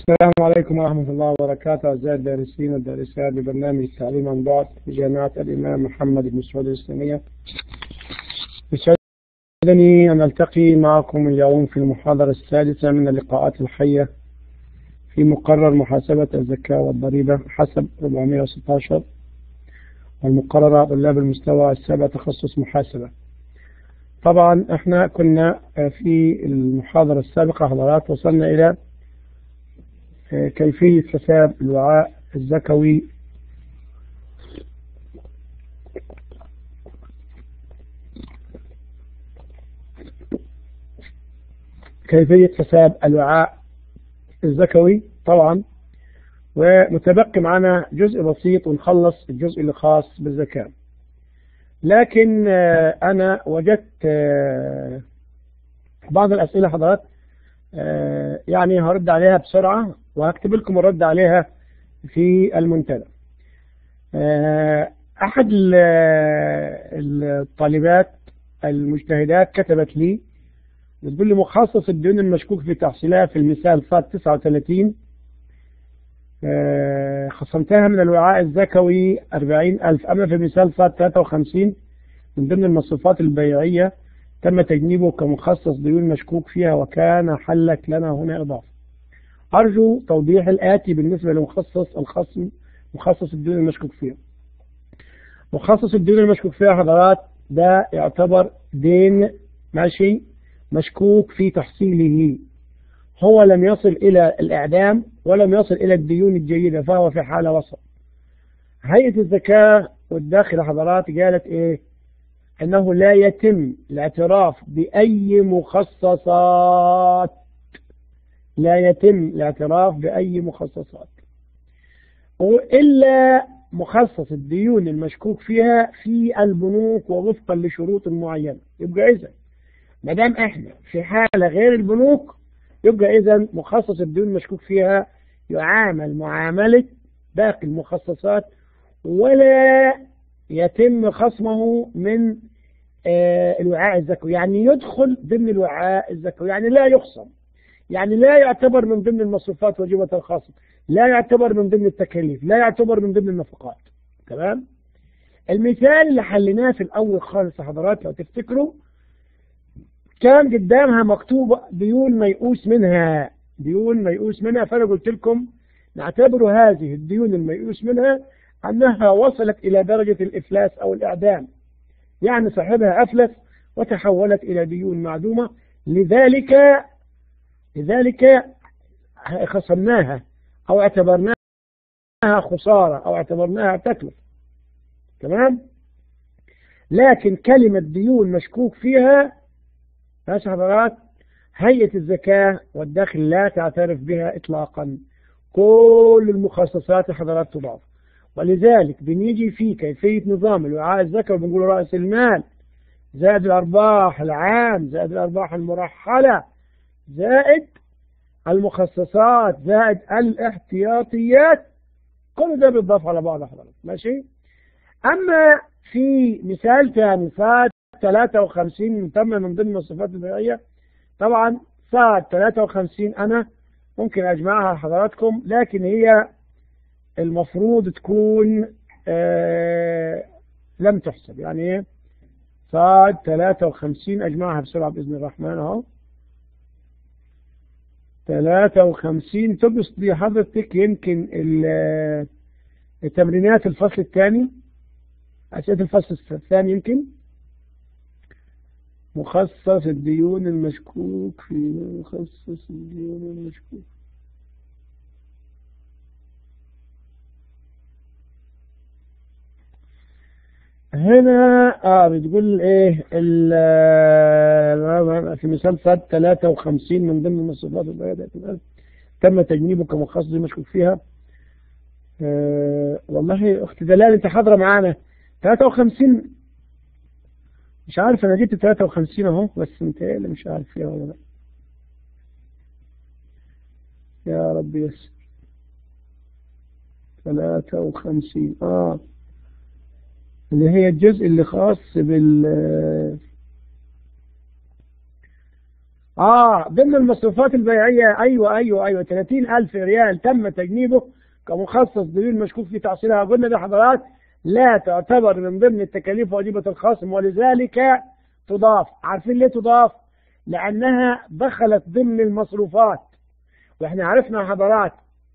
السلام عليكم ورحمة الله وبركاته. أعزائي الدارسين والدارسات ببرنامج التعليم عن بعد في جامعة الإمام محمد بن سعود الإسلامية. يسعدني أن ألتقي معكم اليوم في المحاضرة السادسة من اللقاءات الحية في مقرر محاسبة الزكاة والضريبة حسب 416، والمقررة طلاب المستوى السابع تخصص محاسبة. طبعا احنا كنا في المحاضرة السابقة حضرات وصلنا إلى كيفية حساب الوعاء الزكوي طبعا، ومتبقي معنا جزء بسيط ونخلص الجزء اللي خاص بالزكاة. لكن أنا وجدت بعض الأسئلة حضرات، يعني هرد عليها بسرعة وهكتب لكم الرد عليها في المنتدى. أحد الطالبات المجتهدات كتبت لي بتقول لي مخصص الديون المشكوك في تحصيلها في المثال صاد 39 خصمتها من الوعاء الزكوي 40,000، أما في المثال صاد 53 من ضمن المصروفات البيعية تم تجنيبه كمخصص ديون مشكوك فيها وكان حلك لنا هنا إضافة. أرجو توضيح الآتي بالنسبة مخصص الديون المشكوك فيها. مخصص الديون المشكوك فيها حضرات ده يعتبر دين ماشي مشكوك في تحصيله، هو لم يصل إلى الإعدام ولم يصل إلى الديون الجيدة، فهو في حالة وسط. هيئة الزكاة والداخل حضرات قالت إيه؟ أنه لا يتم الاعتراف بأي مخصصات، إلا مخصص الديون المشكوك فيها في البنوك ووفقا لشروط معينة. يبقى إذن ما دام إحنا في حالة غير البنوك، يبقى إذن مخصص الديون المشكوك فيها يعامل معاملة باقي المخصصات، ولا يتم خصمه من الوعاء الزكوي، يعني يدخل ضمن الوعاء الزكوي، يعني لا يخصم، يعني لا يعتبر من ضمن المصروفات واجبة الخاصة، لا يعتبر من ضمن التكاليف، لا يعتبر من ضمن النفقات. تمام؟ المثال اللي حليناه في الأول خالص يا حضرات لو تفتكروا كان قدامها مكتوب ديون ميؤوس منها، فأنا قلت لكم نعتبر هذه الديون الميؤوس منها أنها وصلت إلى درجة الإفلاس أو الإعدام، يعني صاحبها أفلس وتحولت إلى ديون معدومة، لذلك خصمناها أو اعتبرناها خسارة أو اعتبرناها تكلفة. تمام؟ لكن كلمة ديون مشكوك فيها يا حضرات هيئة الزكاة والدخل لا تعترف بها إطلاقا. كل المخصصات يا حضرات تضاف، ولذلك بنيجي في كيفية نظام الوعاء الزكوي بنقول رأس المال زائد الأرباح العام زائد الأرباح المرحلة زائد المخصصات زائد الاحتياطيات، كل ده بيضاف على بعض حضرتك. ماشي؟ أما في مثال ثاني صاد 53 تم من ضمن الصفات البيعية، طبعا صاد 53 أنا ممكن أجمعها لحضراتكم، لكن هي المفروض تكون لم تحسب. يعني ايه صاد 53 أجمعها بسرعة بإذن الرحمن أهو 53 تقصد دي حضرتك يمكن التمرينات الفصل الثاني، أسئلة الفصل الثاني يمكن مخصص الديون المشكوك هنا بتقول ايه في مثال صاد 53 من ضمن المصروفات البيضاء تم تجنيبه كمخصص مشكوك فيها. والله اختي دلال انت حاضره معانا 53، مش عارف انا جبت 53 اهو، بس انت اللي مش عارف فيها ولا لا. يا رب يسر 53 اللي هي الجزء اللي خاص ضمن المصروفات البيعية. أيوة 30,000 ريال تم تجنيبه كمخصص ديون مشكوك في تحصيلها. قلنا ده حضرات لا تعتبر من ضمن التكاليف واجبة الخصم، ولذلك تضاف. عارفين ليه تضاف؟ لأنها دخلت ضمن المصروفات. وإحنا عرفنا حضرات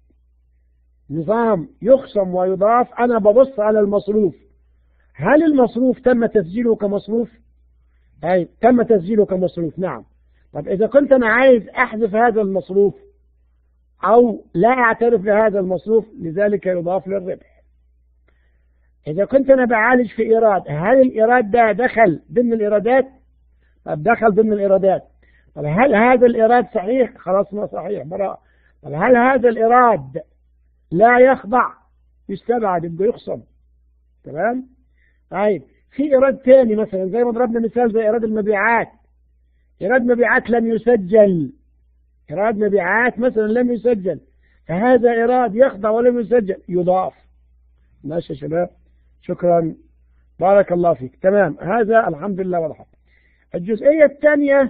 نظام يخصم ويضاف. أنا ببص على المصروف، هل المصروف تم تسجيله كمصروف؟ أي تم تسجيله كمصروف، نعم. طب إذا كنت أنا عايز أحذف هذا المصروف أو لا أعترف بهذا المصروف، لذلك يضاف للربح. إذا كنت أنا بعالج في إيراد، هل الإيراد ده دخل ضمن الإيرادات؟ طب دخل ضمن الإيرادات. طب هل هذا الإيراد صحيح؟ خلاص ما صحيح، براء. طب هل هذا الإيراد لا يخضع؟ يستبعد، يبقى يخصم. تمام؟ طيب في إيراد تاني مثلا زي ما ضربنا مثال زي إيراد المبيعات. إيراد مبيعات لم يسجل، إيراد مبيعات مثلا لم يسجل، فهذا إيراد يخضع ولم يسجل، يضاف. ماشي يا شباب، شكرا، بارك الله فيك. تمام، هذا الحمد لله وضحت. الجزئية الثانية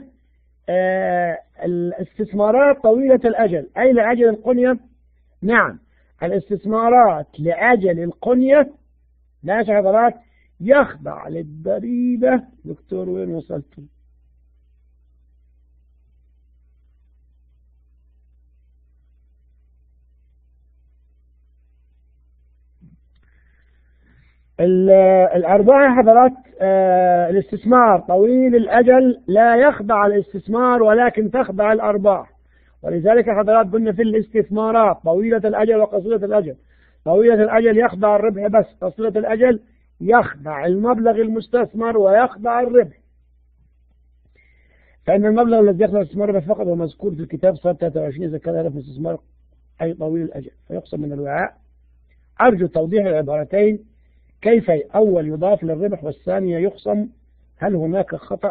الاستثمارات طويلة الأجل أي لأجل القنية. نعم، الاستثمارات لأجل القنية ماشي يا حضرات يخضع للضريبة. دكتور وين وصلت؟ الأربعة يا حضرات. الاستثمار طويل الأجل لا يخضع الاستثمار ولكن تخضع الأرباح. ولذلك حضرات قلنا في الاستثمارات طويلة الأجل وقصيرة الأجل. طويلة الأجل يخضع الربح بس، قصيرة الأجل يخضع المبلغ المستثمر ويخضع الربح. فإن المبلغ الذي يخضع الاستثمار بس فقط هو مذكور في الكتاب صفحة 23 إذا كان هدف الاستثمار أي طويل الأجل فيقسم من الوعاء. أرجو توضيح العبارتين، كيف أول يضاف للربح والثانية يخصم؟ هل هناك خطأ؟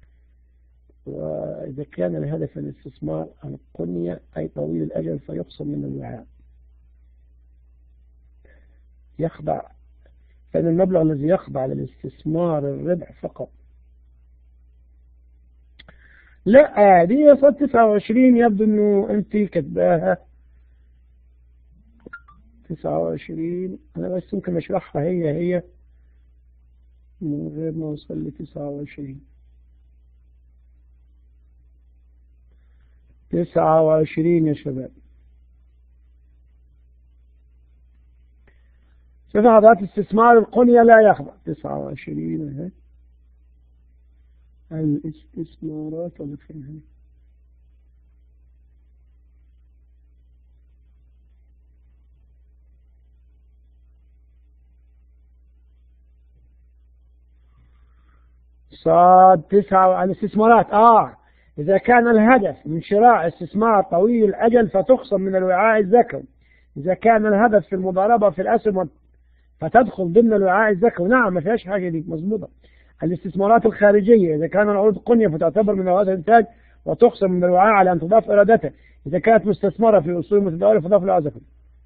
وإذا كان الهدف الاستثمار القنية أي طويل الأجل فيقسم من الوعاء. يخضع، فإن المبلغ الذي يخضع للاستثمار الربح فقط. لا، دي صد 29 يبدو أنه أنت كتباها 29. أنا بس ممكن أشرحها هي من غير ما أوصل ل 29. 29 يا شباب. شوف حضرات استثمار القنية لا يخضع 29 اهي الاستثمارات ولا فين؟ صاد 9 الاستثمارات. إذا كان الهدف من شراء استثمار طويل الأجل فتخصم من الوعاء الذكري. إذا كان الهدف في المضاربة في الأسهم فتدخل ضمن الوعاء الذكري. نعم، ما فيهاش حاجة دي، مظبوطة. الاستثمارات الخارجية إذا كان العروض قنية فتعتبر من أدوات الإنتاج وتخصم من الوعاء على أن تضاف إرادتها. إذا كانت مستثمرة في أصول متداولة فضاف لها ذكري.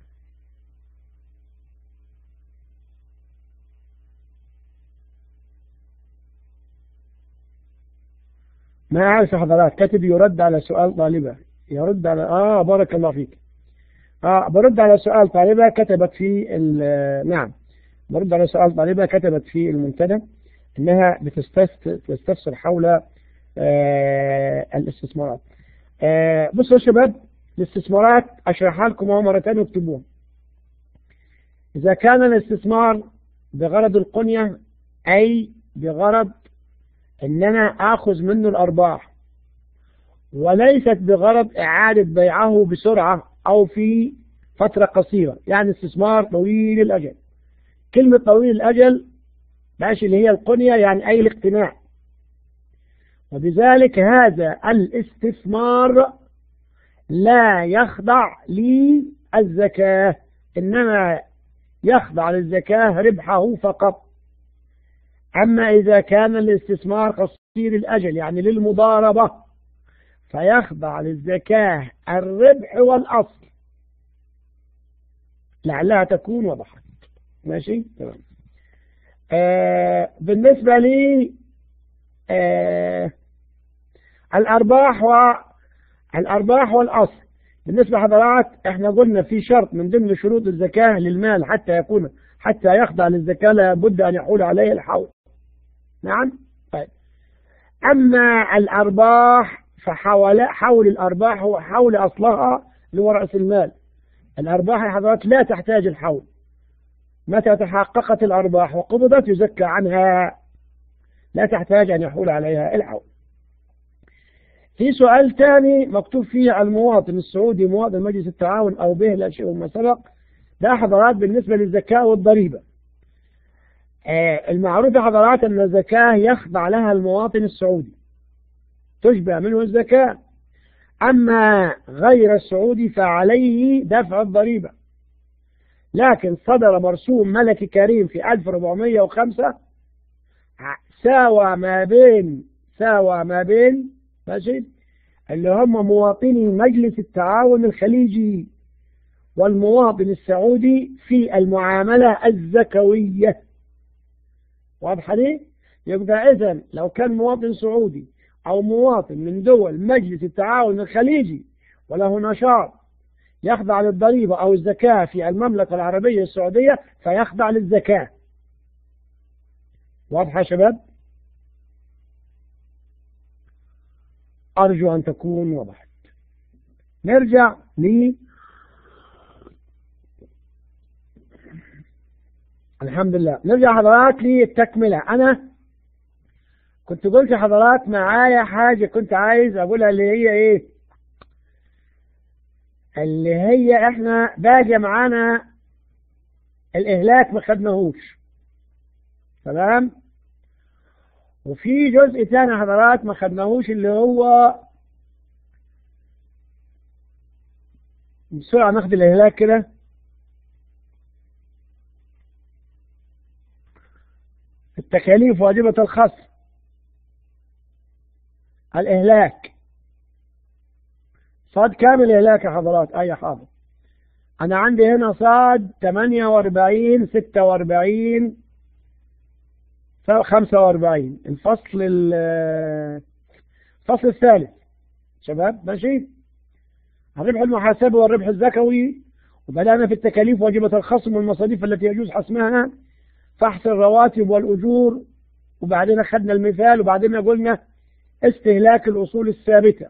ما أعرف حضرات، كاتب يرد على سؤال طالبة. يرد على بارك الله فيك. برد على سؤال طالبة كتبت في نعم، برد على سؤال طالبة كتبت في المنتدى انها بتستفسر حول الاستثمارات. بصوا يا شباب، الاستثمارات اشرحها لكم مرة ثانية واكتبوها. اذا كان الاستثمار بغرض القنية اي بغرض ان انا اخذ منه الارباح وليست بغرض اعادة بيعه بسرعة او في فترة قصيرة، يعني استثمار طويل الاجل. كلمة طويل الاجل ماشي اللي هي القنية، يعني اي الاقتناع. وبذلك هذا الاستثمار لا يخضع للزكاة، انما يخضع للزكاة ربحه فقط. اما اذا كان الاستثمار قصير الاجل يعني للمضاربة فيخضع للزكاة الربح والأصل. لعلها تكون وضحت. ماشي تمام. بالنسبة لي الأرباح والأصل. بالنسبة لحضرات احنا قلنا في شرط من ضمن شروط الزكاة للمال حتى يخضع للزكاة لابد أن يحول عليه الحول. نعم. طيب. أما الأرباح حول الأرباح هو حول أصلها لرأس المال. الأرباح يا حضرات لا تحتاج الحول، متى تحققت الأرباح وقبضت يزكى عنها، لا تحتاج أن يحول عليها الحول. في سؤال ثاني مكتوب فيه المواطن السعودي مواطن مجلس التعاون أو به لا شيء ما سبق. ده حضرات بالنسبة للزكاة والضريبة. المعروف يا حضرات أن الزكاة يخضع لها المواطن السعودي، تشبع منه الزكاة. أما غير السعودي فعليه دفع الضريبة. لكن صدر مرسوم ملكي كريم في 1405 ساوى ما بين ماشي اللي هم مواطني مجلس التعاون الخليجي والمواطن السعودي في المعاملة الزكوية. واضح ليه؟ يبقى إذن لو كان مواطن سعودي أو مواطن من دول مجلس التعاون الخليجي وله نشاط يخضع للضريبة أو الزكاة في المملكة العربية السعودية فيخضع للزكاة. واضح يا شباب؟ أرجو أن تكون وضحت. نرجع الحمد لله. نرجع حضرات للتكملة. أنا كنت قلت لحضرات معايا حاجة كنت عايز أقولها اللي هي إيه؟ اللي هي إحنا باقي معانا الإهلاك ما خدناهوش، تمام؟ وفي جزء ثاني حضرات ما خدناهوش اللي هو بسرعة ناخد الإهلاك كده. التكاليف واجبة الخصم، الإهلاك صاد كامل الإهلاك يا حضرات. أي حاضر. أنا عندي هنا صاد 48 46 45 الفصل الثالث شباب. ماشي. الربح المحاسبي والربح الزكوي، وبدأنا في التكاليف واجبة الخصم والمصاريف التي يجوز حسمها، فحص الرواتب والأجور، وبعدين أخذنا المثال، وبعدين قلنا استهلاك الأصول الثابتة.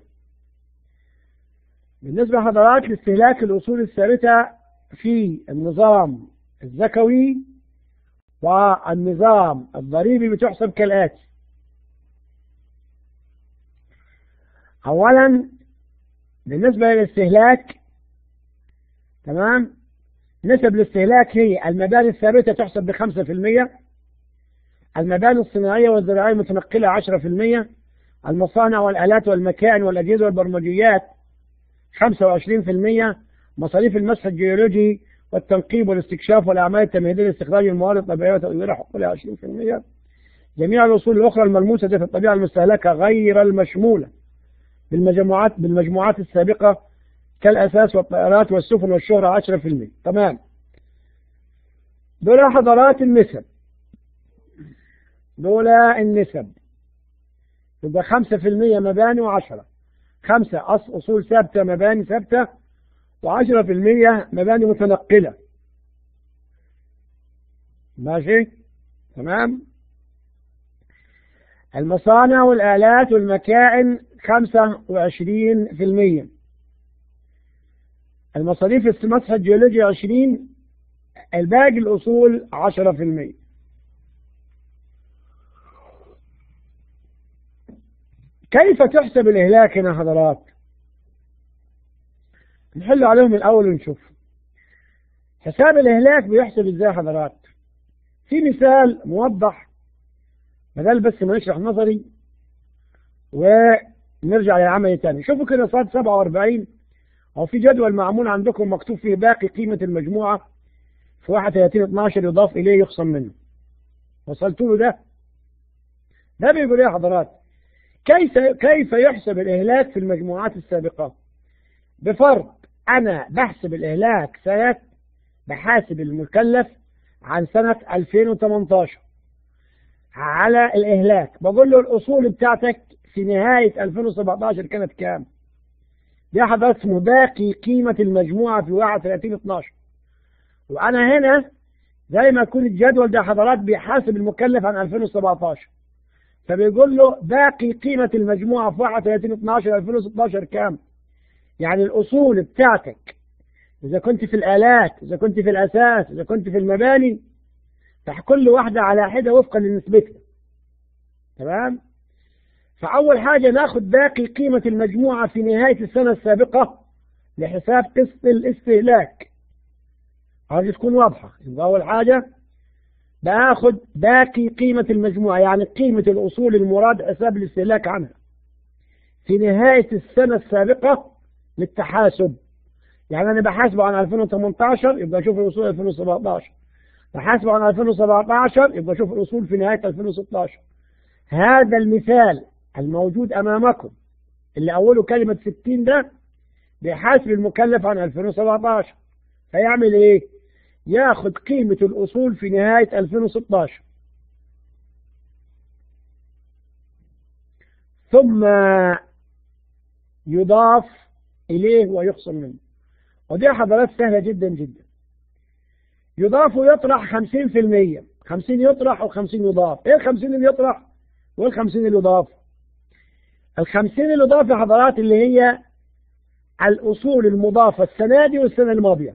بالنسبة لحضرات لاستهلاك الأصول الثابتة في النظام الزكوي والنظام الضريبي بتحسب كالآتي. أولا بالنسبة للاستهلاك، تمام، نسب الاستهلاك هي المباني الثابتة تحسب ب5%، المباني الصناعية والزراعية المتنقلة 10%، المصانع والآلات والمكائن والأجهزة والبرمجيات 25%، مصاريف المسح الجيولوجي والتنقيب والاستكشاف والأعمال التمهيدية لاستخراج الموارد الطبيعية وتقديرها حقولها 20%. جميع الأصول الأخرى الملموسة في الطبيعة المستهلكة غير المشمولة بالمجموعات السابقة كالأساس والطائرات والسفن والشهرة 10%. تمام. دول حضرات النسب، دول النسب. يبقى 5% مباني و10، 5 أصول ثابتة مباني ثابتة، و10% مباني متنقلة. ماشي. تمام. المصانع والآلات والمكائن 25%، المصاريف المسح الجيولوجي 20%، الباقي الأصول 10%. كيف تحسب الإهلاك هنا حضرات؟ نحل عليهم الأول ونشوف حساب الإهلاك بيحسب إزاي حضرات. في مثال موضح بدل بس ما نشرح نظري ونرجع للعمل تاني. شوفوا كده صاد 47 أو في جدول معمول عندكم مكتوب فيه باقي قيمة المجموعة في 31/12 يضاف إليه يخصم منه. وصلتوا له ده بيقول إيه يا حضرات؟ كيف يحسب الإهلاك في المجموعات السابقة؟ بفرض أنا بحسب الإهلاك بحاسب المكلف عن سنة 2018 على الإهلاك. بقول له الأصول بتاعتك في نهاية 2017 كانت كام؟ ده حضرتك اسمه باقي قيمة المجموعة في 31/12. وأنا هنا زي ما يكون الجدول ده حضرات بيحاسب المكلف عن 2017، فبيقول له باقي قيمة المجموعة في 31/12/2016 كام؟ يعني الأصول بتاعتك إذا كنت في الآلات، إذا كنت في الأساس، إذا كنت في المباني، كل واحدة على حدة وفقا لنسبتها. تمام؟ فأول حاجة ناخد باقي قيمة المجموعة في نهاية السنة السابقة لحساب قسط الاستهلاك. هذه تكون واضحة. يبقى أول حاجة باخد باقي قيمة المجموعة، يعني قيمة الأصول المراد حساب الاستهلاك عنها في نهاية السنة السابقة للتحاسب. يعني أنا بحاسبه عن 2018 يبقى أشوف الأصول 2017، بحاسبه عن 2017 يبقى أشوف الأصول في نهاية 2016. هذا المثال الموجود أمامكم اللي أوله كلمة 60 ده بيحاسب المكلف عن 2017، فيعمل إيه؟ ياخد قيمة الأصول في نهاية 2016 ثم يضاف إليه ويخصم منه. ودي حضرات سهلة جدا جدا. يضاف ويطرح 50%، 50 يطرح و50 يضاف. إيه 50 اللي يطرح وال50 اللي يضاف؟ 50 اللي يضاف يا حضرات اللي هي الأصول المضافة السنة دي والسنة الماضية.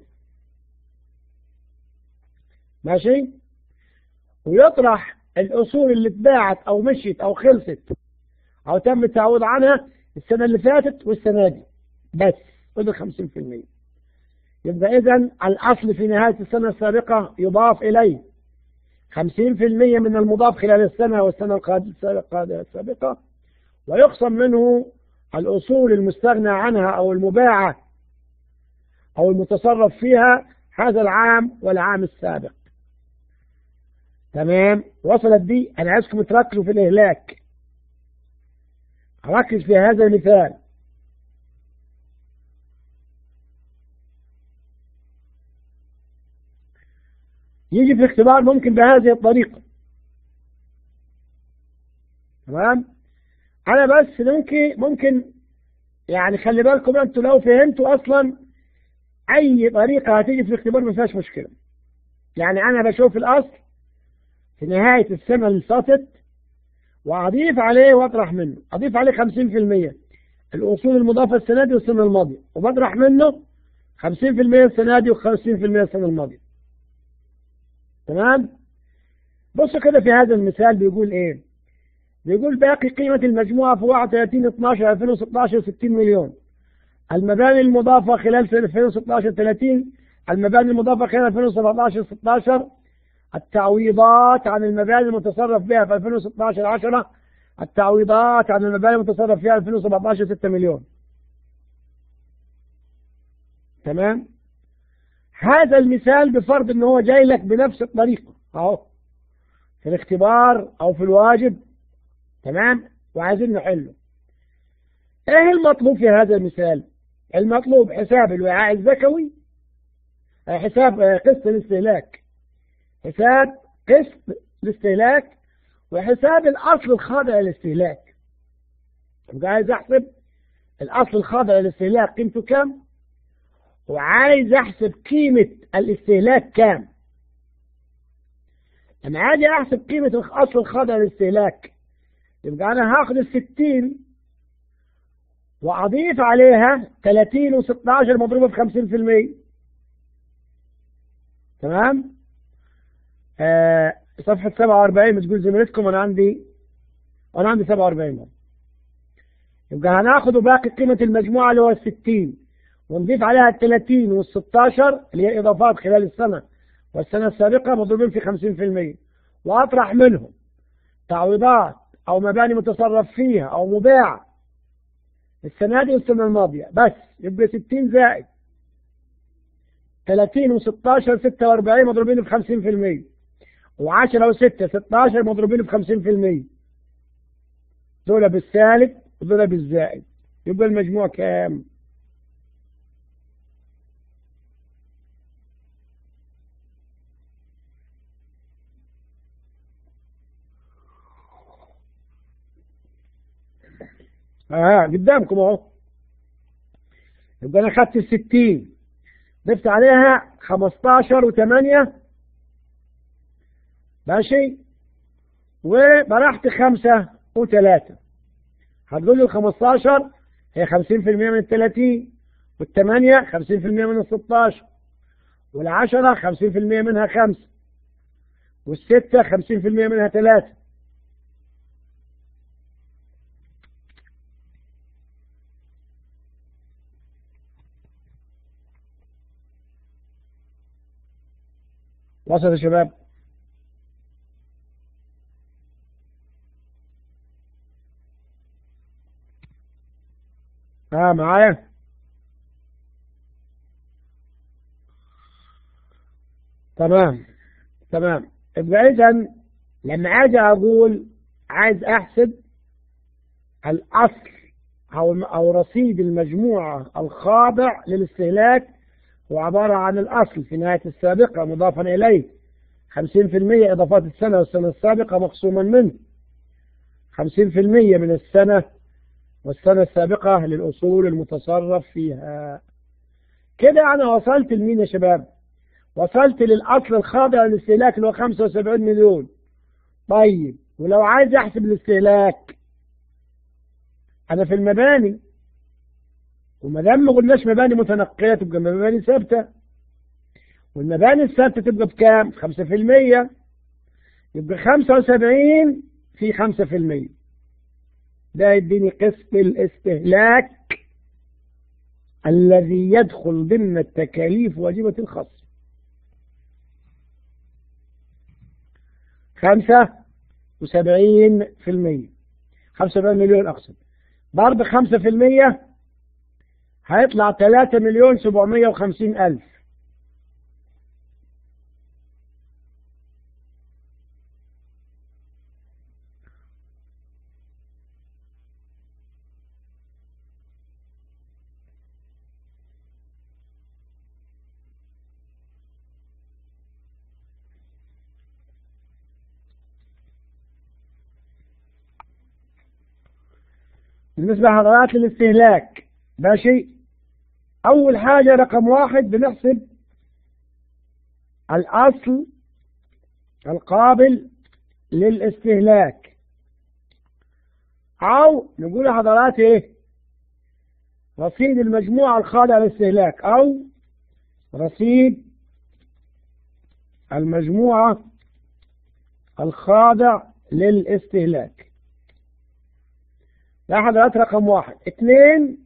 ماشي؟ ويطرح الأصول اللي اتباعت أو مشيت أو خلصت أو تم التعويض عنها السنة اللي فاتت والسنة دي بس، وده 50%. يبقى إذن الأصل في نهاية السنة السابقة يضاف إليه 50% من المضاف خلال السنة والسنة السابقة، ويخصم منه الأصول المستغنى عنها أو المباعة أو المتصرف فيها هذا العام والعام السابق. تمام؟ وصلت دي؟ أنا عايزكم تركزوا في الإهلاك. ركز في هذا المثال. يجي في اختبار ممكن بهذه الطريقة. تمام؟ أنا بس ممكن يعني خلي بالكم أنتوا لو فهمتوا أصلا أي طريقة هتيجي في الاختبار ما فيهاش مشكلة. يعني أنا بشوف الأصل في نهاية السنة اللي فاتت وأضيف عليه وأطرح منه، أضيف عليه 50% الأصول المضافة السنة دي والسنة الماضية، وبطرح منه 50% السنة دي و50% السنة الماضية. تمام؟ بصوا كده في هذا المثال بيقول إيه؟ بيقول باقي قيمة المجموعة في 31/12/2016 60 مليون. المباني المضافة خلال 2016 30. المباني المضافة خلال 2017 16. التعويضات عن المباني المتصرف بها في 2016 10. التعويضات عن المباني المتصرف فيها 2017 6 مليون. تمام؟ هذا المثال بفرض ان هو جاي لك بنفس الطريقة اهو في الاختبار او في الواجب. تمام؟ وعايزين نحله. ايه المطلوب في هذا المثال؟ المطلوب حساب الوعاء الزكوي، حساب قسط الاستهلاك، حساب قسط الاستهلاك، وحساب الأصل الخاضع للاستهلاك. يبقى عايز أحسب الأصل الخاضع للاستهلاك قيمته كام، وعايز أحسب قيمة الاستهلاك كام. أنا عايز أحسب قيمة الأصل الخاضع للاستهلاك، يبقى أنا هاخد 60 وأضيف عليها 30 و16 مضروبة في 50%. تمام؟ صفحة 47 بتقول زميلتكم وأنا عندي 47. يبقى هناخد باقي قيمة المجموعة اللي هو 60 ونضيف عليها 30 وال16 اللي هي إضافات خلال السنة والسنة السابقة مضروبين في 50%، وأطرح منهم تعويضات أو مباني متصرف فيها أو مباعة السنة دي والسنة الماضية بس. يبقى 60 زائد 30 و16 46 مضروبين في 50%، و10 و6 16 مضروبين في 50%. دول بالسالب ودول بالزائد، يبقى المجموع كام؟ قدامكم اهو. يبقى انا خدت ال60 ضفت عليها 15 و8 ماشي، وبرحت 5 و3. هتقول لي ال15 هي 50% من ال30، وال8 50% من ال16، وال10 50% منها 5، وال6 50% منها 3. وصل يا شباب؟ معايا؟ تمام. يبقى إذا لما أجي أقول عايز أحسب الأصل أو رصيد المجموعة الخاضع للاستهلاك، هو عبارة عن الأصل في نهاية السابقة مضافا إليه 50% إضافات السنة والسنة السابقة مقسوما منه 50% من السنة والسنة السابقة للأصول المتصرف فيها. كده أنا وصلت لمين يا شباب؟ وصلت للأصل الخاضع للاستهلاك اللي هو 75 مليون. طيب ولو عايز أحسب الاستهلاك أنا في المباني، وما دام ما قلناش مباني متنقلة تبقى مباني ثابتة، والمباني الثابتة تبقى بكام؟ 5%. يبقى 75 في 5%، ده يديني قسط الاستهلاك الذي يدخل ضمن التكاليف واجبة الخاصة. 75%، 75 مليون أقصد، ضرب 5% هيطلع 3,750,000. بالنسبة لحضرات الاستهلاك ماشي، أول حاجة رقم 1 بنحسب الأصل القابل للاستهلاك، أو نقول لحضرات إيه؟ رصيد المجموعة الخاضعة للاستهلاك، أو رصيد المجموعة الخاضع للاستهلاك. ده حضرات رقم 1. 2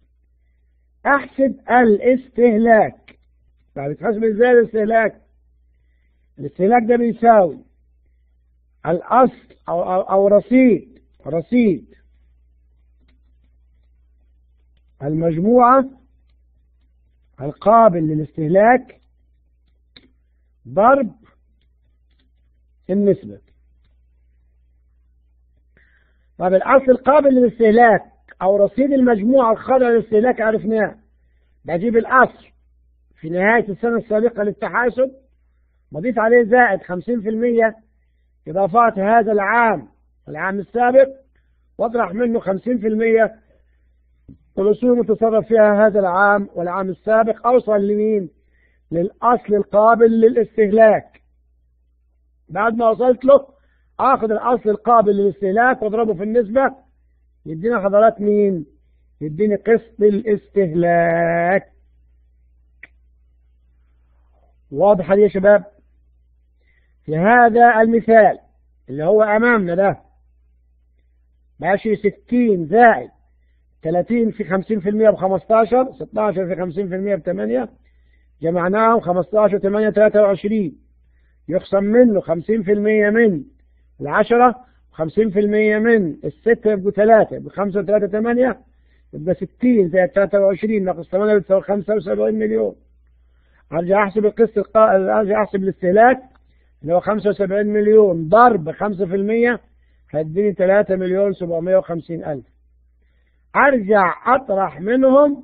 احسب الاستهلاك. طيب بتحسب ازاي الاستهلاك؟ الاستهلاك ده بيساوي الاصل او رصيد المجموعة القابل للاستهلاك ضرب النسبة. طب الأصل القابل للاستهلاك أو رصيد المجموعة الخاضعة للاستهلاك عرفناه، بجيب الأصل في نهاية السنة السابقة للتحاسب، بضيف عليه زائد 50% إضافات هذا العام السابق، واطرح منه 50% الأصول المتصرف فيها هذا العام والعام السابق، أوصل لمين؟ للأصل القابل للاستهلاك. بعد ما وصلت له اخذ الاصل القابل للاستهلاك واضربه في النسبة، يدينا حضرات مين؟ يديني قسط الاستهلاك. واضحة دي يا شباب؟ في هذا المثال اللي هو امامنا ده ماشي 60 زائد 30 في 50% ب15، 16 في 50% ب8، جمعناهم 15 8 23، يخصم منه 50% من 10، 50% من 6 يبقوا 3، يبقى 5 و3 8، يبقى 60 زائد 23 ناقص 8 بتساوي 75 مليون. ارجع احسب القسط ارجع احسب الاستهلاك اللي هو 75 مليون ضرب 5% هيديني 3,750,000. ارجع اطرح منهم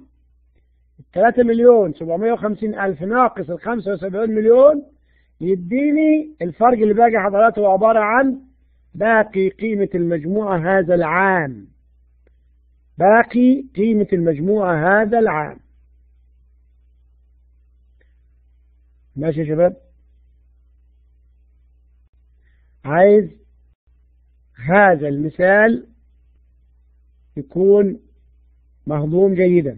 3,750,000 ناقص 75 مليون، يديني الفرق اللي باقي حضرات هو عبارة عن باقي قيمة المجموعة هذا العام. باقي قيمة المجموعة هذا العام. ماشي يا شباب؟ عايز هذا المثال يكون مهضوم جيدا،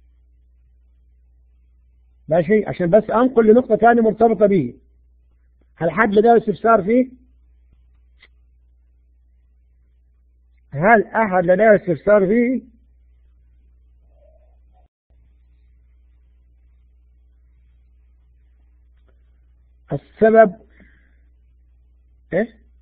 ماشي، عشان بس أنقل لنقطة ثانية مرتبطة به. هل حد لديه استفسار فيه؟ هل أحد لديه استفسار فيه؟ السبب إيه؟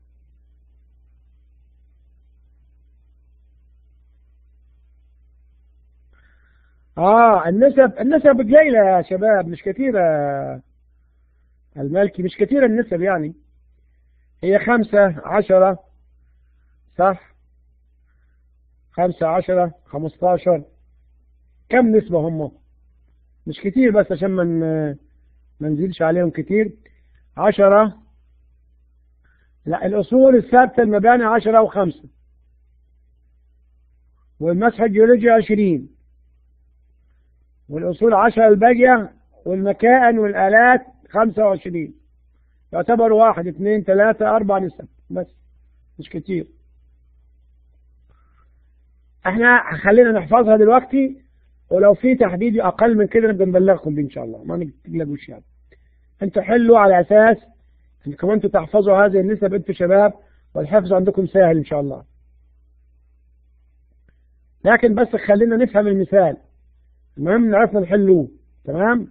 النسب قليلة يا شباب، مش كثيرة. المالكي مش كثيرة النسب يعني، هي 5 10، صح؟ 5 10 15، كم نسبة هم؟ مش كتير، بس عشان ما نزيدش عليهم كتير. 10، لا، الأصول الثابتة المباني 10 و5، والمسح الجيولوجي 20، والأصول 10 الباقية، والمكائن والآلات 25. يعتبر 1 2 3 4 نسب بس، مش كتير. احنا خلينا نحفظها دلوقتي، ولو في تحديد أقل من كده نبقى نبلغكم بيه إن شاء الله، ما تقلقوش يعني. انتوا حلوا على أساس انكم انتوا تحفظوا هذه النسب، انتوا شباب، والحفظ عندكم سهل إن شاء الله. لكن بس خلينا نفهم المثال، المهم نعرفنا نحلوه. تمام.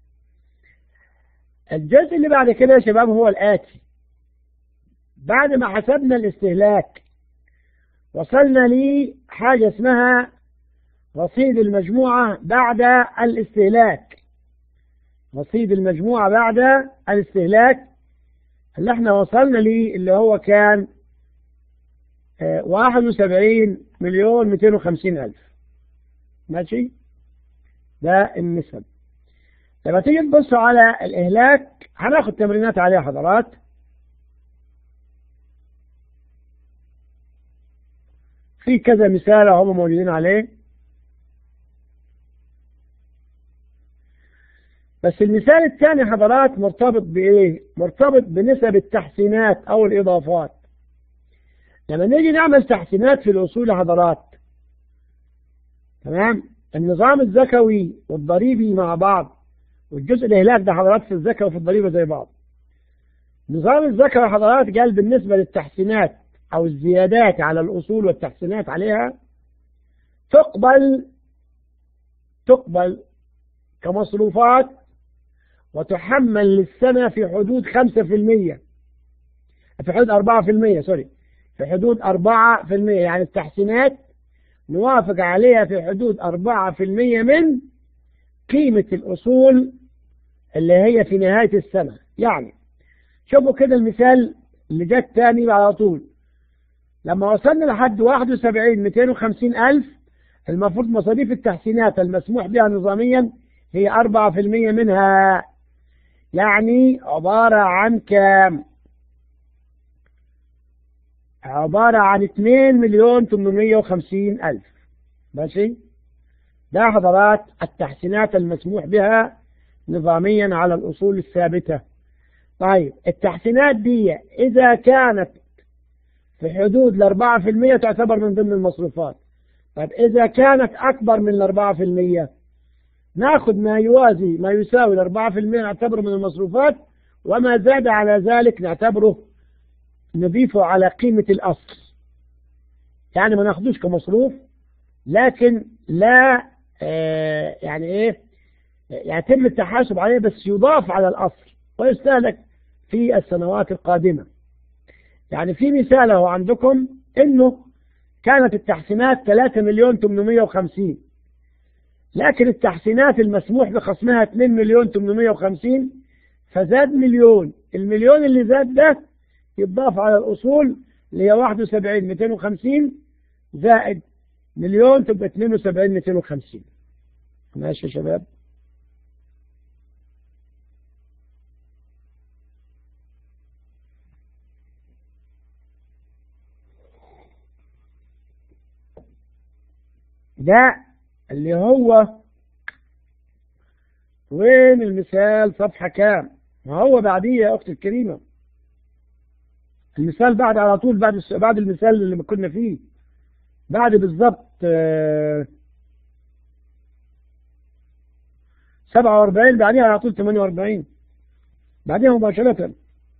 الجزء اللي بعد كده يا شباب هو الآتي: بعد ما حسبنا الاستهلاك وصلنا لحاجة اسمها رصيد المجموعة بعد الاستهلاك. رصيد المجموعة بعد الاستهلاك اللي احنا وصلنا ليه اللي هو كان 71,250,000. ماشي، ده النسب. لما تيجي تبصوا على الإهلاك هناخد تمرينات عليها حضرات. في كذا مثال هم موجودين عليه، بس المثال الثاني حضرات مرتبط بإيه؟ مرتبط بنسب التحسينات أو الإضافات. لما نيجي نعمل تحسينات في الأصول يا حضرات، تمام، النظام الزكوي والضريبي مع بعض، والجزء الإهلاك ده حضرات في الزكاة وفي الضريبة زي بعض. نظام الزكاة يا حضرات قال بالنسبة للتحسينات أو الزيادات على الأصول والتحسينات عليها تقبل كمصروفات وتحمل للسنة في حدود 5%، في حدود 4%، سوري، في حدود 4%. يعني التحسينات نوافق عليها في حدود 4% من قيمة الأصول اللي هي في نهاية السنة. يعني شوفوا كده المثال اللي جاء الثاني على طول. لما وصلنا لحد 71,250,000، المفروض مصاريف التحسينات المسموح بها نظاميا هي 4% منها، يعني عبارة عن كام؟ عبارة عن 2,850,000. ماشي، ده حضرات التحسينات المسموح بها نظاميا على الأصول الثابتة. طيب التحسينات دي إذا كانت في حدود 4% تعتبر من ضمن المصروفات. طيب إذا كانت أكبر من 4%، ناخذ ما يساوي 4% نعتبره من المصروفات، وما زاد على ذلك نعتبره نضيفه على قيمة الأصل. يعني ما ناخذوش كمصروف، لكن لا يعني إيه، يتم التحاسب عليه بس يضاف على الأصل ويستهلك في السنوات القادمة. يعني في مثاله عندكم إنه كانت التحسينات 3,850,000، لكن التحسينات المسموح بخصمها 2,850,000، فزاد مليون. المليون اللي زاد ده يضاف على الأصول اللي هي 71,250 زائد مليون، تبقى 72,250. ماشي يا شباب؟ ده اللي هو وين المثال؟ صفحة كام؟ ما هو بعديه يا أختي الكريمة، المثال بعد على طول، بعد المثال اللي كنا فيه، بعد بالظبط 47، بعديها على طول 48، بعديها مباشرة.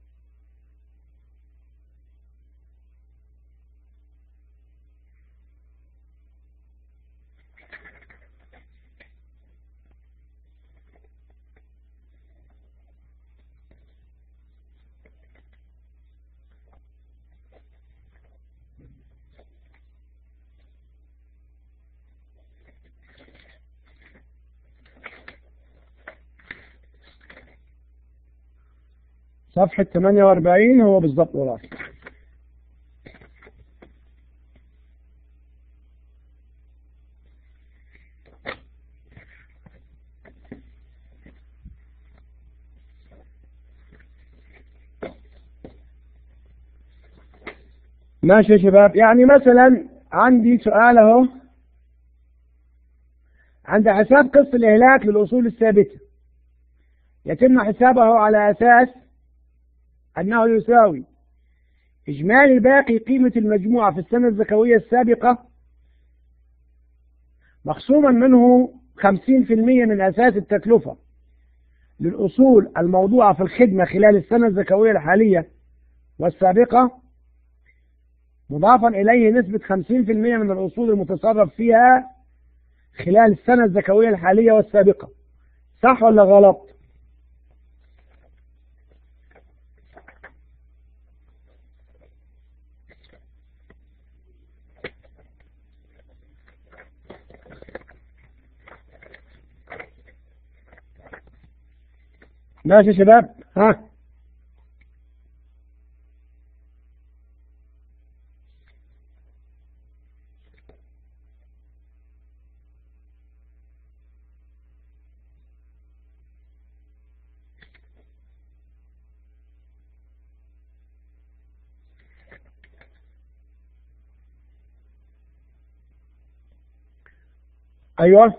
صفحة 48 هو بالظبط وراه. ماشي يا شباب. يعني مثلا عندي سؤال اهو، عند حساب قسط الإهلاك للأصول الثابتة يتم حسابه على أساس أنه يساوي إجمالي باقي قيمة المجموعة في السنة الزكوية السابقة مخصوما منه 50% من أساس التكلفة للأصول الموضوعة في الخدمة خلال السنة الزكوية الحالية والسابقة، مضافا إليه نسبة 50% من الأصول المتصرف فيها خلال السنة الزكوية الحالية والسابقة. صح ولا غلط؟ ماشي يا شباب. ها، أيوه.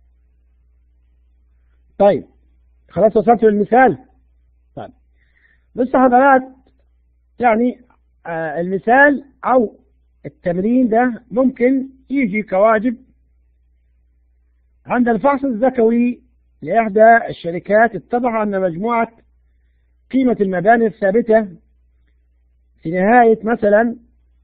طيب خلاص وصلت للمثال. طيب بص حضرات، يعني المثال أو التمرين ده ممكن يجي كواجب عند الفحص الزكوي لإحدى الشركات اتضح أن مجموعة قيمة المباني الثابتة في نهاية مثلا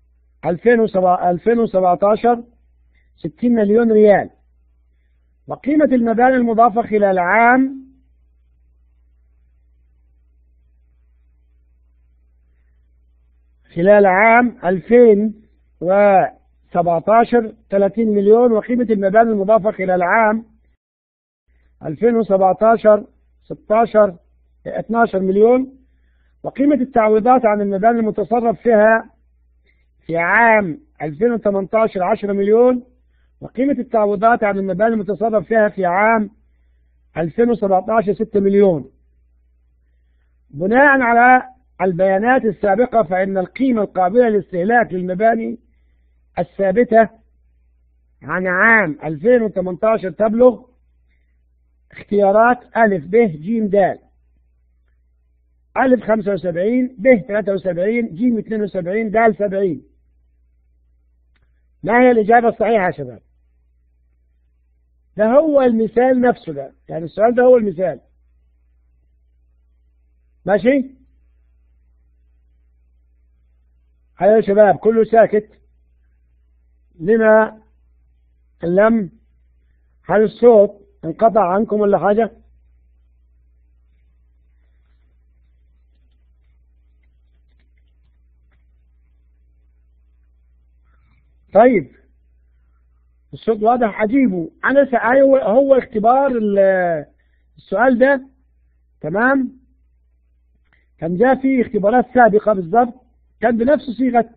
2017 60 مليون ريال، وقيمة المباني المضافة خلال عام 2017 30 مليون، وقيمة المباني المضافة خلال عام 2017 16 12 مليون، وقيمة التعويضات عن المباني المتصرف فيها في عام 2018 10 مليون، وقيمة التعويضات عن المباني المتصرف فيها في عام 2017 6 مليون. بناء على البيانات السابقة فإن القيمة القابلة للاستهلاك للمباني الثابتة عن عام 2018 تبلغ اختيارات ألف ب ج د: ألف 75 ب 73 ج 72 د 70. ما هي الإجابة الصحيحة يا شباب؟ ده هو المثال نفسه، ده يعني السؤال ده هو المثال. ماشي؟ هيا يا شباب كله ساكت، لما لم هل الصوت انقطع عنكم ولا حاجة؟ طيب الصوت واضح. عجيبه أنا هو اختبار السؤال ده، تمام؟ كان جاء فيه اختبارات سابقة بالضبط كان بنفس صيغة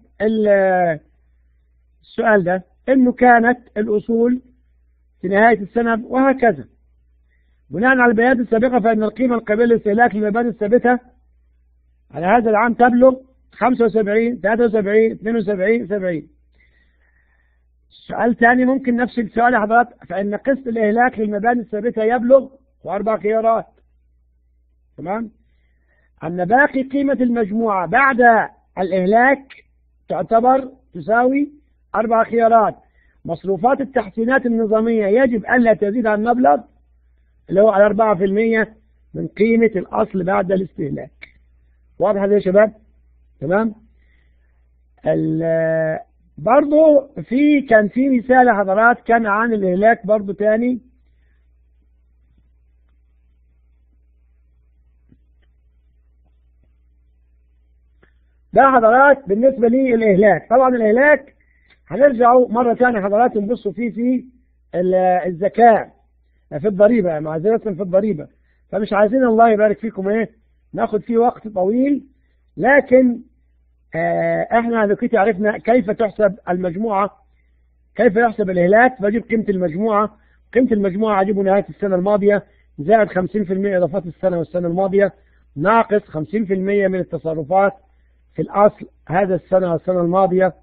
السؤال ده، انه كانت الاصول في نهاية السنة وهكذا. بناء على البيانات السابقة فإن القيمة القابلة للاستهلاك للمباني الثابتة على هذا العام تبلغ 75 73 72 70. سؤال ثاني ممكن نفس السؤال يا حضرات، فإن قسط الإهلاك للمباني الثابتة يبلغ، وأربع خيارات. تمام. أن باقي قيمة المجموعة بعد الإهلاك تعتبر تساوي أربع خيارات. مصروفات التحسينات النظامية يجب ألا تزيد عن مبلغ اللي هو على 4% من قيمة الأصل بعد الاستهلاك. واضح يا شباب؟ تمام. برضو كان في مثال يا حضرات كان عن الإهلاك برضو تاني. ده حضرات بالنسبة لي الإهلاك. طبعا الإهلاك هنرجعوا مرة ثانية حضرات نبصوا فيه في الزكاة في الضريبة، معذرة في الضريبة، فمش عايزين الله يبارك فيكم ناخد فيه وقت طويل، لكن احنا دلوقتي عرفنا كيف تحسب المجموعة، كيف يحسب الإهلاك. بجيب قيمة المجموعة، قيمة المجموعة أجيبه نهاية السنة الماضية زائد 50% إضافات السنة والسنة الماضية ناقص 50% من التصرفات في الأصل هذا السنة والسنة الماضية.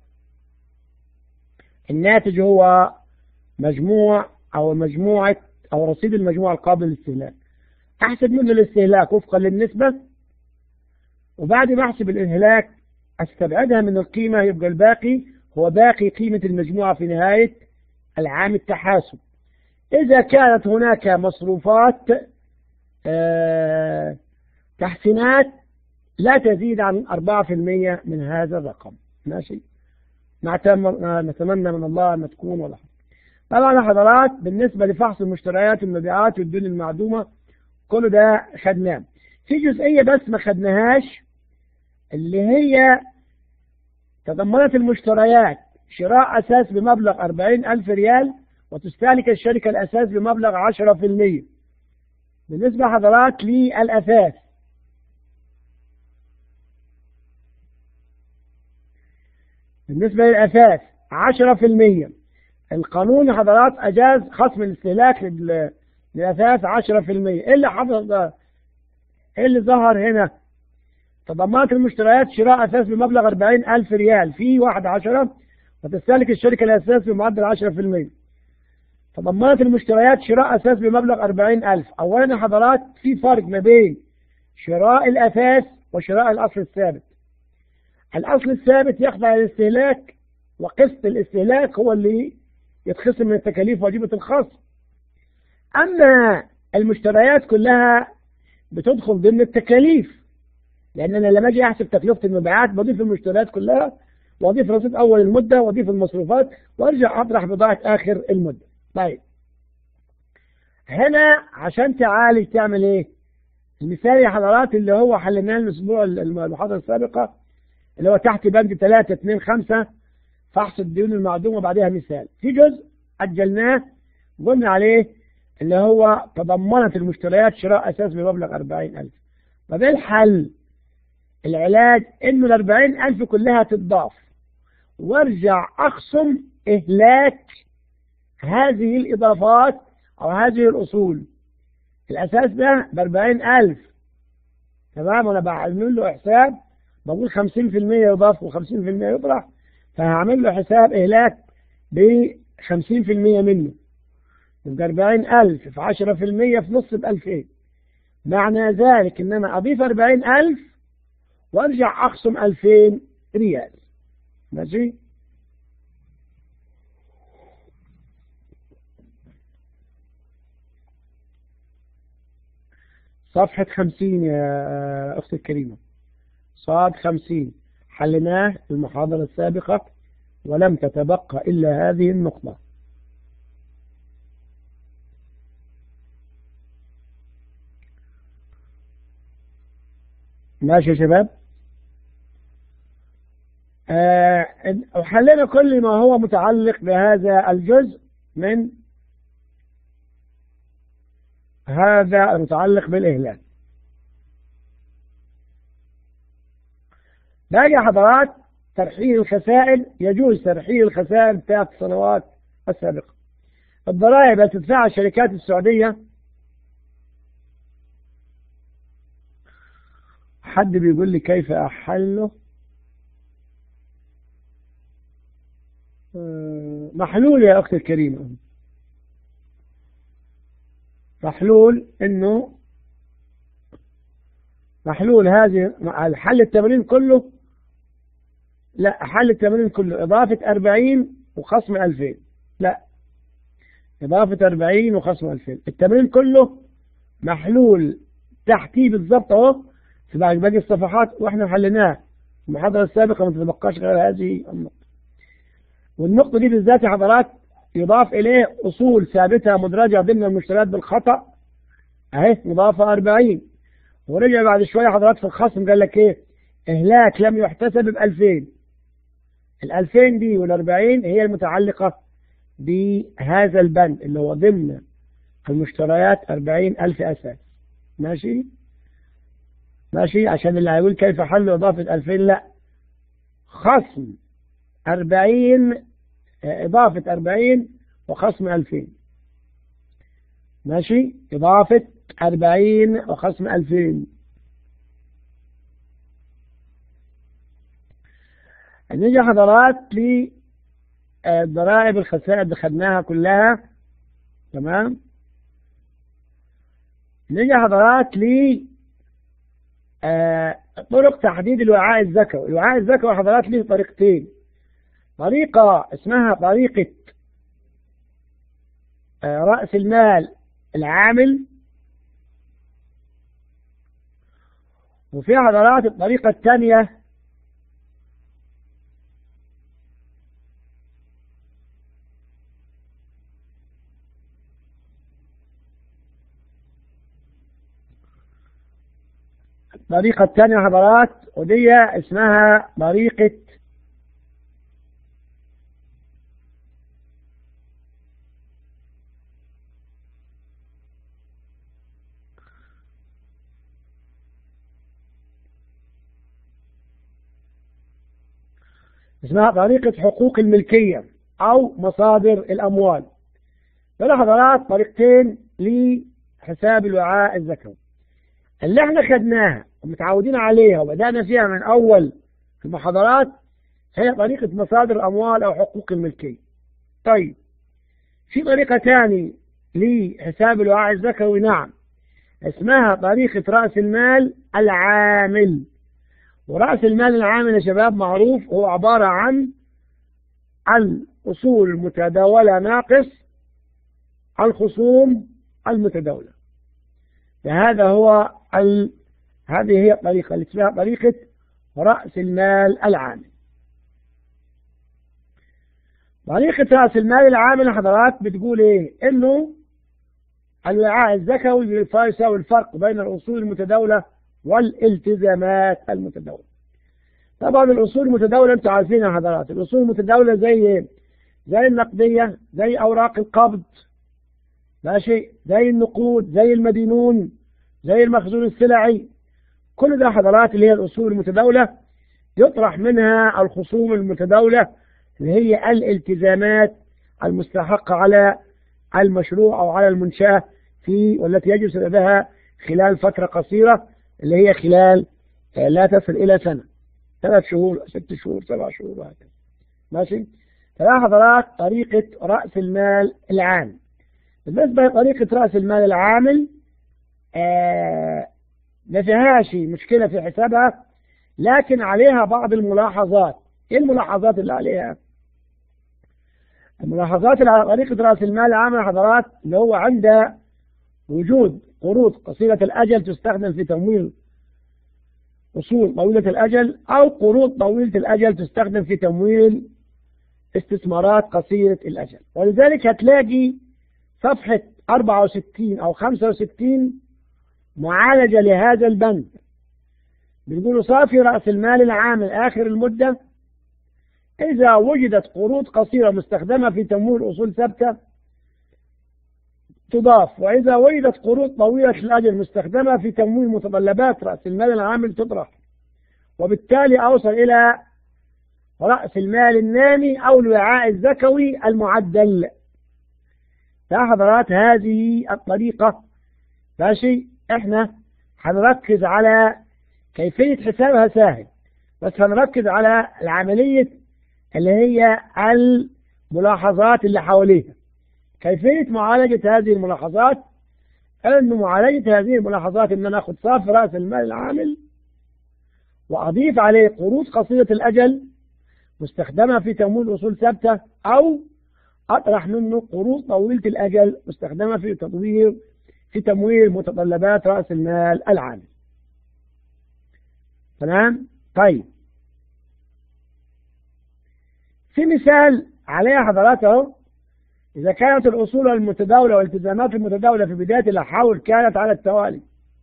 الناتج هو مجموع أو مجموعة أو رصيد المجموعة القابل للاستهلاك. أحسب منه الاستهلاك وفقا للنسبة، وبعد ما أحسب الإهلاك أستبعدها من القيمة، يبقى الباقي هو باقي قيمة المجموعة في نهاية العام التحاسب. إذا كانت هناك مصروفات تحسينات لا تزيد عن 4% من هذا الرقم. ماشي. نتمنى من الله أن تكون ولا حاجة. طبعا يا حضرات بالنسبة لفحص المشتريات والمبيعات والديون المعدومة كل ده خدناه. في جزئية بس ما خدناهاش، اللي هي تضمنت المشتريات شراء أساس بمبلغ 40,000 ريال وتستهلك الشركة الأساس بمبلغ 10%. بالنسبة حضرات للأثاث، بالنسبة للأثاث 10%. القانون حضرات أجاز خصم الاستهلاك للأثاث 10%. إيه اللي حصل ده؟ إيه اللي ظهر هنا؟ تضمنت المشتريات شراء أساس بمبلغ 40,000 ريال في 11 وتستهلك الشركة الأساس بمعدل 10%. تضمنت المشتريات شراء أساس بمبلغ 40,000. أولا يا حضرات في فرق ما بين شراء الأساس وشراء الأصل الثابت. الأصل الثابت يخضع للاستهلاك، وقسط الاستهلاك هو اللي يتخصم من التكاليف واجبة الخصم. أما المشتريات كلها بتدخل ضمن التكاليف، لأن أنا لما أجي أحسب تكلفة المبيعات بضيف المشتريات كلها، وأضيف رصيد أول المدة، وأضيف المصروفات، وأرجع أطرح بضاعة آخر المدة. طيب هنا عشان تعالج تعمل إيه؟ المثال يا حضرات اللي هو حلناه الأسبوع المحاضرة السابقة، اللي هو تحت بند 3.2.5 فحص الديون المعدومة، وبعدها مثال في جزء أجلناه قلنا عليه اللي هو تضمنت المشتريات شراء أساس بمبلغ 40,000. طب إيه الحل؟ العلاج إنه ال 40,000 كلها تتضاف، وارجع أخصم إهلاك هذه الإضافات أو هذه الأصول. الأساس ده ب 40,000، تمام، وأنا بعمل له حساب بقول 50% يضاف و50% يطرح، فهعمل له حساب إهلاك ب 50% منه، يبقى 40,000 في 10% في نص ب2000. معنى ذلك إن أنا أضيف 40,000 وأرجع أخصم 2000 ريال. ماشي؟ صفحة 50 يا أختي الكريمة، صاد 50 حلناه المحاضرة السابقة ولم تتبقى إلا هذه النقطة. ماشي يا شباب؟ وحلنا كل ما هو متعلق بهذا الجزء من هذا المتعلق بالإهلاك. باقي حضرات ترحيل الخسائر. يجوز ترحيل الخسائر بتاعت السنوات السابقة. الضرائب اللي تدفعها الشركات السعودية، حد بيقول لي كيف أحله؟ محلول يا أختي الكريمة، محلول إنه محلول هذه الحل التمرين كله، لا حل التمرين كله إضافة 40 وخصم 2000، لا إضافة 40 وخصم 2000، التمرين كله محلول تحتيه بالضبط أهو في باقي الصفحات وإحنا حليناه في المحاضرة السابقة، ما تتبقاش غير هذه النقطة. والنقطة دي بالذات يا حضرات يضاف إليه أصول ثابتة مدرجة ضمن المشتريات بالخطأ أهي مضافة 40، ورجع بعد شوية حضرات في الخصم قال لك إيه؟ إهلاك لم يحتسب ب2000، ال2000 دي وال40 هي المتعلقة بهذا البند اللي هو ضمن المشتريات 40,000 أساس. ماشي ماشي، عشان اللي هيقول كيف حل إضافة 2000، لا خصم 40 إضافة 40 وخصم 2000. ماشي، إضافة 40 وخصم 2000. نيجي حضرات لضرائب الخسائر اللي خدناها كلها، تمام. نيجي حضرات ل طرق تحديد الوعاء الزكوي. الوعاء الزكوي حضرات له طريقتين، طريقة اسمها طريقة رأس المال العامل، وفي حضرات الطريقة الثانية حضرات ودي اسمها طريقة حقوق الملكية أو مصادر الأموال. فلا حضرات طريقتين لحساب الوعاء الزكوي اللي احنا خدناها ومتعودين عليها وبدأنا فيها من أول في المحاضرات، هي طريقة مصادر الأموال أو حقوق الملكية. طيب في طريقة ثانية لحساب الوعاء الزكوي، نعم، اسمها طريقة رأس المال العامل. ورأس المال العامل يا شباب معروف هو عبارة عن الأصول المتداولة ناقص الخصوم المتداولة. فهذا هو هذه هي الطريقة اللي اسمها طريقة رأس المال العامل. طريقة رأس المال العامل حضرات بتقول ايه؟ انه الوعاء الزكوي يساوي الفرق بين الأصول المتداولة والالتزامات المتداولة. طبعا الأصول المتداولة انتوا عارفينها حضرات، الأصول المتداولة زي النقدية، زي أوراق القبض، ماشي، زي النقود، زي المدينون، زي المخزون السلعي، كل ده حضرات اللي هي الأصول المتداولة، يطرح منها الخصوم المتداولة اللي هي الالتزامات المستحقة على المشروع أو على المنشأة والتي يجب سدادها خلال فترة قصيرة، اللي هي خلال لا تصل إلى سنة، 3 شهور 6 شهور 7 شهور وهكذا. ماشي. فلا حضرات طريقة رأس المال العام. بالنسبة لطريقة رأس المال العامل ما فيهاش مشكلة في حسابها، لكن عليها بعض الملاحظات. ايه الملاحظات اللي عليها؟ الملاحظات اللي على طريقة رأس المال العامل حضرات اللي هو عند وجود قروض قصيرة الأجل تستخدم في تمويل أصول طويلة الأجل، أو قروض طويلة الأجل تستخدم في تمويل استثمارات قصيرة الأجل. ولذلك هتلاقي صفحة 64 أو 65 معالجة لهذا البند. بيقولوا صافي رأس المال العامل آخر المدة إذا وجدت قروض قصيرة مستخدمة في تمويل أصول ثابتة تضاف، وإذا وجدت قروض طويلة الأجل مستخدمة في تمويل متطلبات رأس المال العامل تطرح، وبالتالي أوصل إلى رأس المال النامي أو الوعاء الزكوي المعدل. يا حضرات هذه الطريقة ماشي، احنا هنركز على كيفية حسابها سهل، بس هنركز على العملية اللي هي ملاحظات اللي حواليها. كيفية معالجة هذه الملاحظات؟ أن معالجة هذه الملاحظات أن أنا أخذ صافي رأس المال العامل وأضيف عليه قروض قصيرة الأجل مستخدمة في تمويل أصول ثابتة، أو أطرح منه قروض طويلة الأجل مستخدمة في تمويل متطلبات رأس المال العامل. تمام؟ طيب، في مثال عليها حضراته: إذا كانت الأصول المتداولة والالتزامات المتداولة في بداية الأحوال كانت على التوالي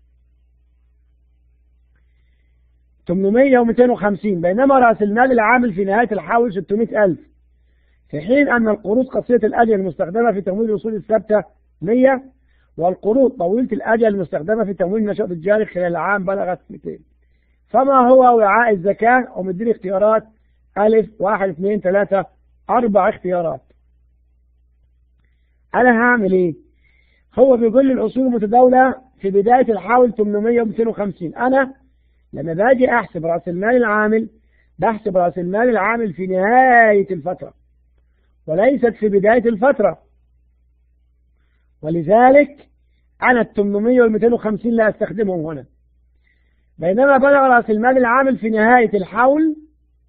800 و250، بينما رأس المال العامل في نهاية الحول 600,000، في حين أن القروض قصيرة الأجل المستخدمة في تمويل الأصول الثابتة 100، والقروض طويلة الأجل المستخدمة في تمويل النشاط الجاري خلال العام بلغت 200. فما هو وعاء الزكاة؟ ومدير اختيارات: ألف، 1، 2، 3، 4 اختيارات. أنا هعمل إيه؟ هو بيقول لي الأصول المتداولة في بداية الحول 800 و250. أنا لما باجي أحسب رأس المال العامل بحسب رأس المال العامل في نهاية الفترة وليست في بداية الفترة، ولذلك أنا 800 و250 لا أستخدمهم هنا. بينما بلغ رأس المال العامل في نهاية الحول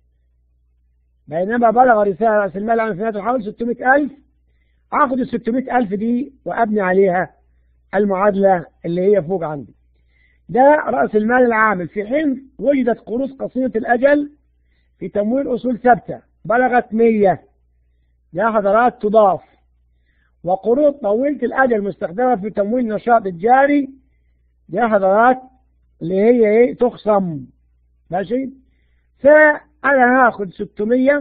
رأس المال العامل في نهاية الحول 600,000، أخذ 600,000 دي وأبني عليها المعادلة اللي هي فوق عندي. ده رأس المال العامل في حين وجدت قروض قصيرة الأجل في تمويل أصول ثابتة بلغت 100، يا حضرات تضاف، وقروض طويلة الأجل مستخدمة في تمويل النشاط الجاري يا حضرات اللي هي ايه تخصم. ماشي؟ فأنا هاخد 600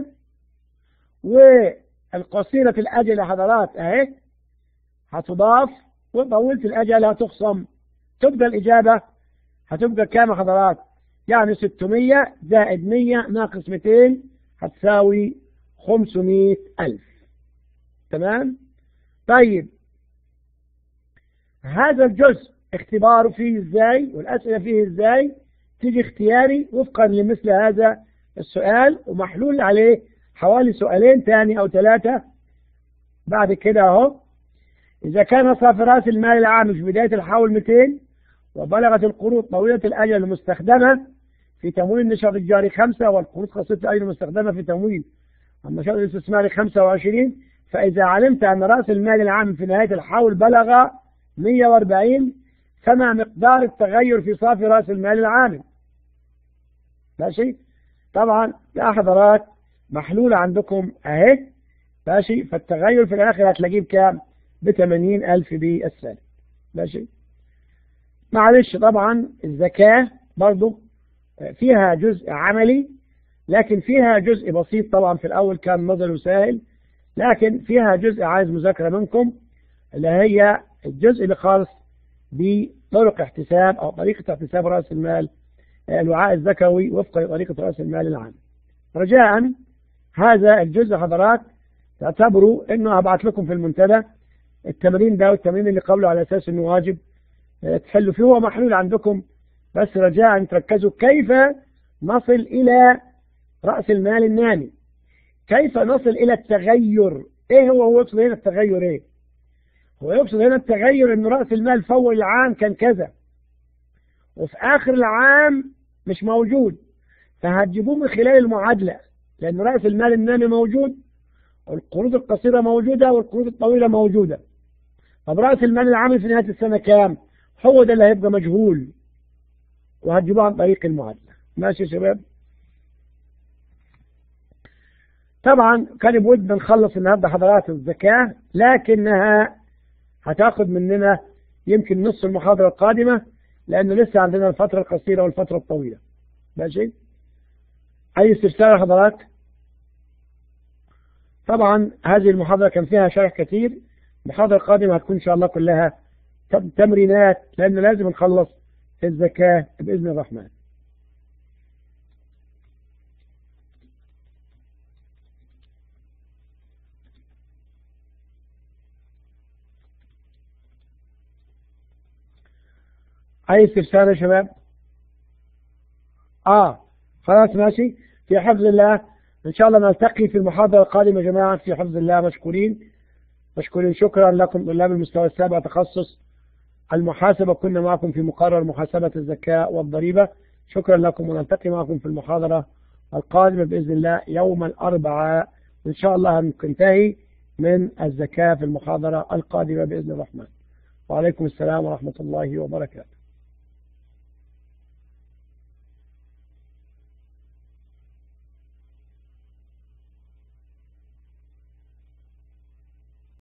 والقصيرة الأجل يا حضرات اهي هتضاف وطويلة الأجل هتخصم. تبقى الإجابة هتبقى كام يا حضرات؟ يعني 600 زائد 100 ناقص 200 هتساوي 500,000. تمام؟ طيب، هذا الجزء اختباره فيه ازاي والأسئلة فيه ازاي؟ تيجي اختياري وفقا لمثل هذا السؤال ومحلول عليه حوالي سؤالين تاني أو 3 بعد كده اهو. إذا كان صافي رأس المال العام في بداية الحول 200 وبلغت القروض طويلة الأجل المستخدمة في تمويل النشاط الجاري 5 والقروض قصيرة الأجل المستخدمة في تمويل النشاط الاستثماري 25، فإذا علمت أن رأس المال العام في نهاية الحول بلغ 140 فما مقدار التغير في صافي رأس المال العام؟ ماشي؟ طبعا يا حضرات محلولة عندكم اهي. ماشي؟ فالتغير في الآخر هتلاقيه بكام؟ ب80,000 بالسالب. ماشي؟ معلش طبعا الزكاة برضو فيها جزء عملي، لكن فيها جزء بسيط. طبعا في الأول كان نظري وسائل، لكن فيها جزء عايز مذاكرة منكم، اللي هي الجزء اللي خاص بطرق احتساب أو طريقة احتساب رأس المال الوعاء الزكوي وفق طريقة رأس المال العام. رجاء هذا الجزء حضرات تعتبروا انه هبعث لكم في المنتدى التمرين ده والتمرين اللي قبله على اساس انه واجب تحلوا فيه، هو محلول عندكم، بس رجاء تركزوا كيف نصل الى رأس المال النامي، كيف نصل الى التغير. ايه هو يقصد هنا التغير؟ ايه هو يقصد هنا التغير؟ انه رأس المال في اول العام كان كذا وفي اخر العام مش موجود، فهتجيبوه من خلال المعادلة، لأن رأس المال النامي موجود والقروض القصيرة موجودة والقروض الطويلة موجودة. طب رأس المال العام في نهاية السنة كام؟ هو ده اللي هيبقى مجهول، وهتجيبوه عن طريق المعادلة. ماشي يا شباب؟ طبعا كان بودنا نخلص النهارده حضرات الزكاة، لكنها هتاخد مننا يمكن نص المحاضرة القادمة، لأنه لسه عندنا الفترة القصيرة والفترة الطويلة. ماشي؟ أي استفسار يا حضرات؟ طبعا هذه المحاضرة كان فيها شرح كثير، المحاضرة القادمة هتكون إن شاء الله كلها تمرينات، لأن لازم نخلص الزكاة بإذن الرحمن. أي استفسار يا شباب؟ خلاص ماشي. في حفظ الله إن شاء الله نلتقي في المحاضرة القادمة يا جماعة في حفظ الله. مشكورين. شكرا لكم طلاب المستوى السابع تخصص المحاسبة. كنا معكم في مقرر محاسبة الزكاة والضريبة. شكرا لكم، ونلتقي معكم في المحاضرة القادمة بإذن الله يوم الأربعاء. إن شاء الله هننتهي من الزكاة في المحاضرة القادمة بإذن الرحمن. وعليكم السلام ورحمة الله وبركاته.